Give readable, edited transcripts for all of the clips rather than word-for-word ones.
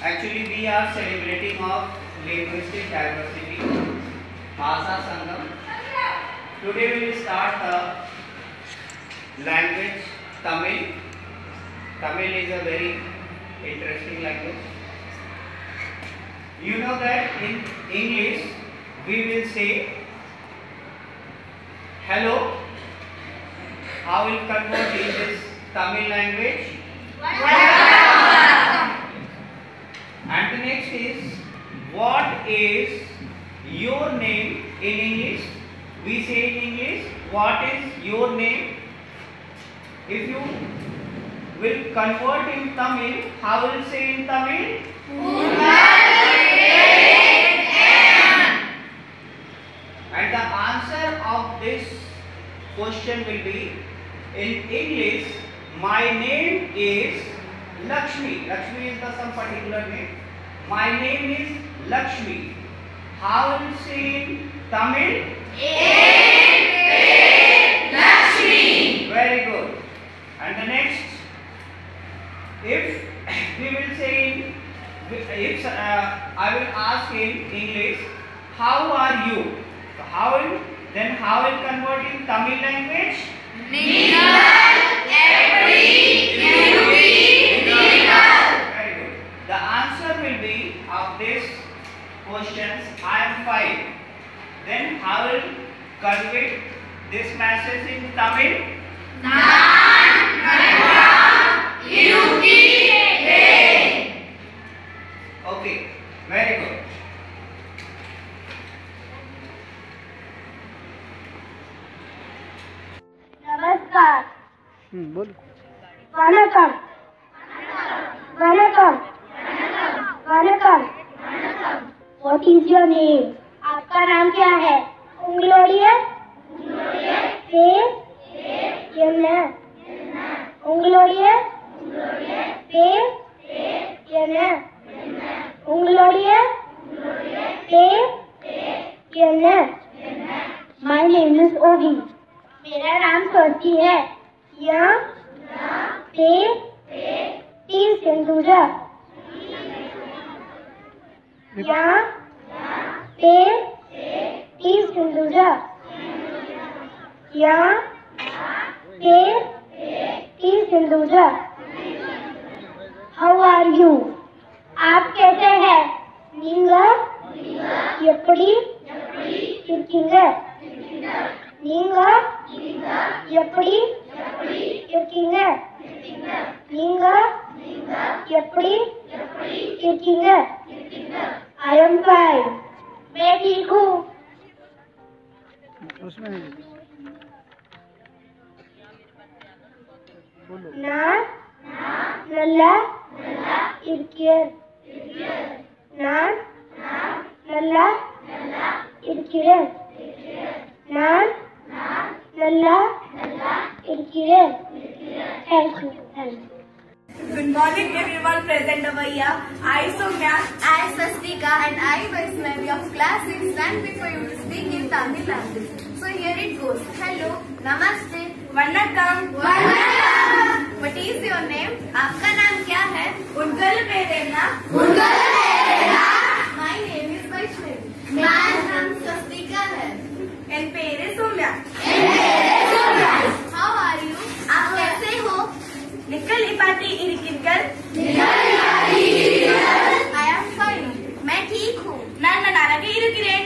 Actually, we are celebrating of linguistic diversity, Bhasha Sangam. Today we will start the language Tamil. Tamil is a very interesting language. You know that in English we will say hello. How will convert in this Tamil language? And the next is, what is your name in English? We say in English, what is your name? If you will convert in Tamil, how will you say in Tamil? And the answer of this question will be, in English, my name is Lakshmi. Lakshmi is the some particular name. My name is Lakshmi. How will you say in Tamil? Lakshmi. Very good. And the next, if we will say if I will ask in English, how are you? So how will convert in Tamil language? The answer will be of this questions, I am fine. Then how will convey this message in Tamil? Okay, very good. नमस्कार. Vanakkam. Vanakkam. Vanakkam. What is your name? आपका नाम क्या है? उंगलोड़िए. पेर. यन्ना. उंगलोड़िए. पेर. यन्ना. उंगलोड़िए. पेर. यन्ना. My name is Ovi. मेरा नाम स्वाति है. या. पे. टी सिंधुजा. या. पे. टी सिंधुजा. या. पे. टी सिंधुजा. How are you? आप कैसे हैं? निंगा. यपड़ी. इर्किंगा. निंगा. यपड़ी. इर्किंगा. निंगा. यपड़ी. इर्किंगा. I am fine. मैं ठीक हूँ. ना. नल्ला. इर्कियर. ना. नल्ला. इर्कियर. ना. नल्ला. इर्कियर. Thank you. Good morning everyone present over here. I Soumya, I Swastika and I Vaishnavi of class 6 stand before you to speak in Tamil language. So here it goes. Hello, Namaste, Vanakkam. Vanakkam. What is your name? आपका नाम क्या है? Ungal Perena. Ungal Perena. My name is Vaishnavi. मेरा नाम Swastika है. N पेरे Saumya. How are you? आप कैसे हो? निकल इपाती इरिकिरकर. I am fine. मैं ठीक हूँ. नन्ना नारा के इरुकिरे.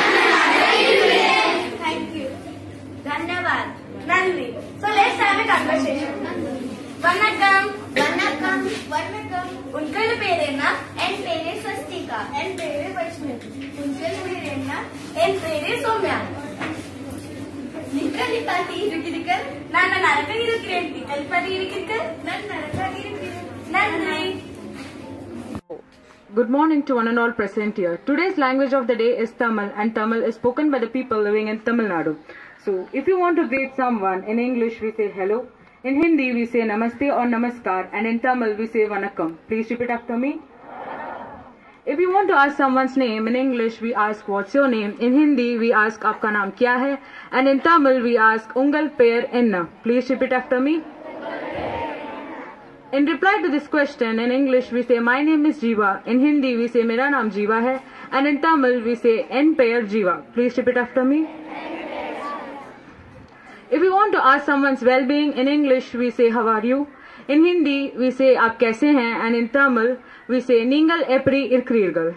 Thank you. धन्यवाद. Nandi. So let's have a conversation. Vanakkam. Vanakkam. Vanakkam. Ungal Perena. En pere Swastika. En pere Vaishnavi. Ungal Perena. En pere Soumya. निकल इपाती इरुकिरकर. नन्ना नारा के इरुकिरे. निकल इपाती इरुकिरकर. Nandri. Good morning to one and all present here. Today's language of the day is Tamil, and Tamil is spoken by the people living in Tamil Nadu. So, if you want to greet someone, in English we say hello, in Hindi we say namaste or namaskar, and in Tamil we say vanakkam. Please repeat after me. If you want to ask someone's name, in English we ask what's your name, in Hindi we ask aapka naam kya hai, and in Tamil we ask ungal per enna. Please repeat after me. In reply to this question, in English we say my name is Jeeva. In Hindi we say मेरा नाम जीवा है. And in Tamil we say en पेयर Jeeva. Please repeat after me. If we want to ask someone's well-being, in English we say how are you. In Hindi we say आप कैसे हैं. And in Tamil we say நீங்கள் எப்படி இருக்கிறீர்கள்.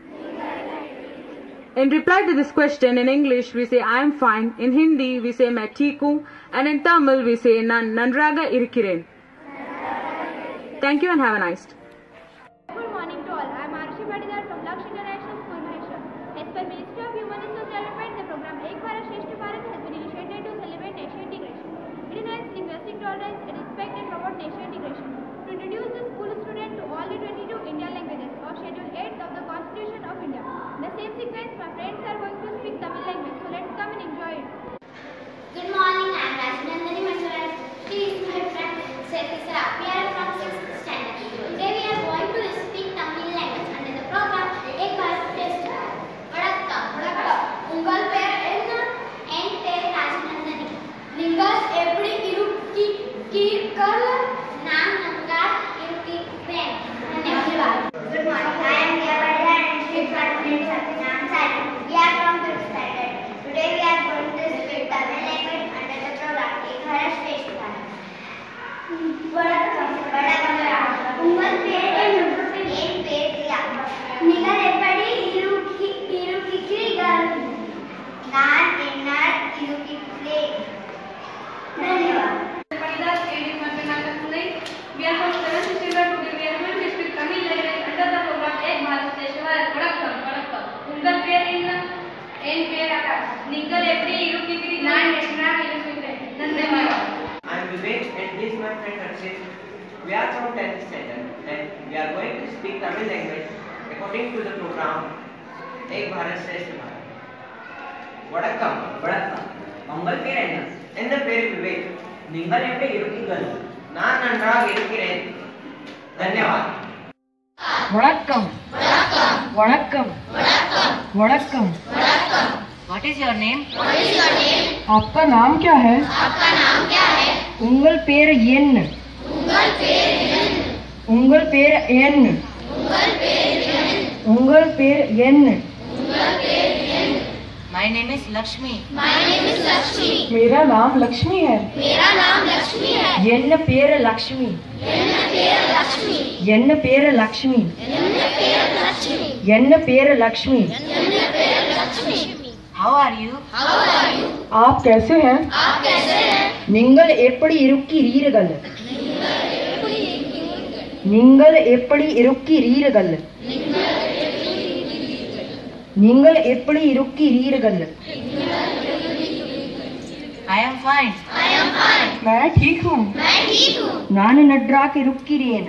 In reply to this question, in English we say I am fine. In Hindi we say मैं ठीक हूँ. And in Tamil we say நான் நன்றாக இருக்கிறேன். Thank you and have a nice day. Good morning to all. I am Arshi Patidar from Lakshya International School, Maharashtra. As per Ministry of Human and Social Development, the program Ek Bharat Shreshtha Bharat has been initiated to celebrate nation integration. It enhances linguistic tolerance, respect and promote nation integration. To introduce the school student to all the 22 Indian languages of Schedule 8 of the Constitution of India. The same sequence, my friends are going to speak Tamil language. So let's come and enjoy it. Good morning, I am Rajnandani Mangalam. She is my friend Sethi. We are from 6th standard. Today we are going to speak Tamil language under the program Ek Bharat Shreshtha Bharat. Vanakkam. Ungal per enna? En per Rajnandani. Ningal eppadi irukkirirkal? Naan nangal irukkiren. Dhanyawad. Good morning, I am Devaradha and she is my friend Satyam Sari. We are from 5th standard. Today we are going to speak Tamil language under the program Ek Bharat Shreshtha Bharat. வணக்கம். உங்கள் பேர் என்ன? என் பேர் பிரியா. நீங்கள் எப்படி இருக்கிறீர்கள்? நான் என்னால் இருக்கிறேன். धन्यवाद. We are from 7th standard. Today we are going to speak Tamil language under the program Ek Bharat Shreshtha Bharat. வணக்கம். உங்கள் பேர் என்ன? என் பேர் ஆகாஷ். நீங்கள் எப்படி இருக்கிறீர்கள்? நான் நன்றாக இருக்கிறேன். धन्यवाद. I am Vivek and this is my friend Harshit. We are from 10th standard and we are going to speak Tamil language according to the program Ek Bharat Shreshtha Bharat. வணக்கம். உங்கள் பேர் என்ன? என் பேர் விவேக். நீங்கள் எப்படி இருக்கிறீர்கள்? நான் நன்றாக இருக்கிறேன். धन्यवाद. वणक्कम. What is your name? आपका नाम क्या है? उंगल पेर एन्न. My name is Lakshmi. मेरा नाम लक्ष्मी है. एन्न पेर लक्ष्मी. How are you? आप कैसे हैं? நீங்கள் எப்படி இருக்கிறீர்கள்? I am fine. मैं ठीक हूँ. நான் நன்றாக இருக்கிறேன்.